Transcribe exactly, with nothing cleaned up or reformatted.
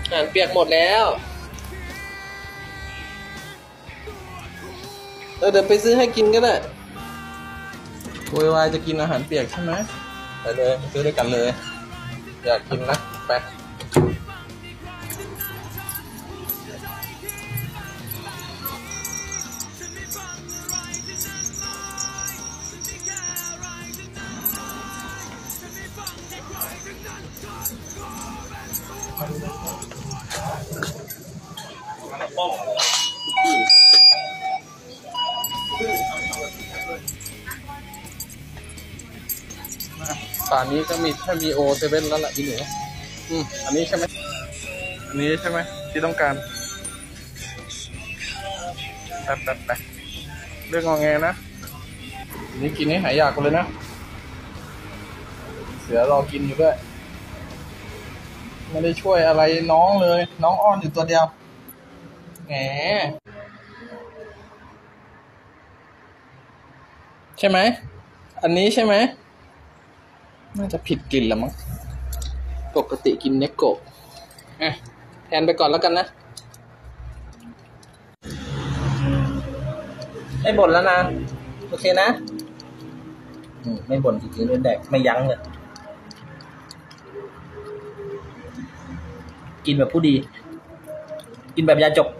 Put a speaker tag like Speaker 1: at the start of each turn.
Speaker 1: อาหารเปียกหมดแล้วเออเดี๋ยวไปซื้อให้กินก็ได้โวยวายจะกินอาหารเปียกใช่ไหมไปเลยซื้อด้วยกันเลยอยากกินนะไปป่านนี้ก็มีแค่มีโอเซเว่นแล้วล่ะอีหนูอืมอันนี้ใช่ไหมอันนี้ใช่ไหมที่ต้องการแป๊บแป๊บแป๊บเรื่องงอแงนะอันนี้กินให้หายอยากเลยนะเสือรอกินอยู่ด้วยไม่ได้ช่วยอะไรน้องเลยน้องอ้อนอยู่ตัวเดียวแหมใช่ไหมอันนี้ใช่ไหมน่าจะผิดกลิ่นละมั้งปกติกินเนโกะอ่ะแทนไปก่อนแล้วกันนะไม่บ่นแล้วนะโอเคนะไม่บ่นจริงๆเลยแดกไม่ยั้งเลยกินแบบผู้ดีกินแบบยาจก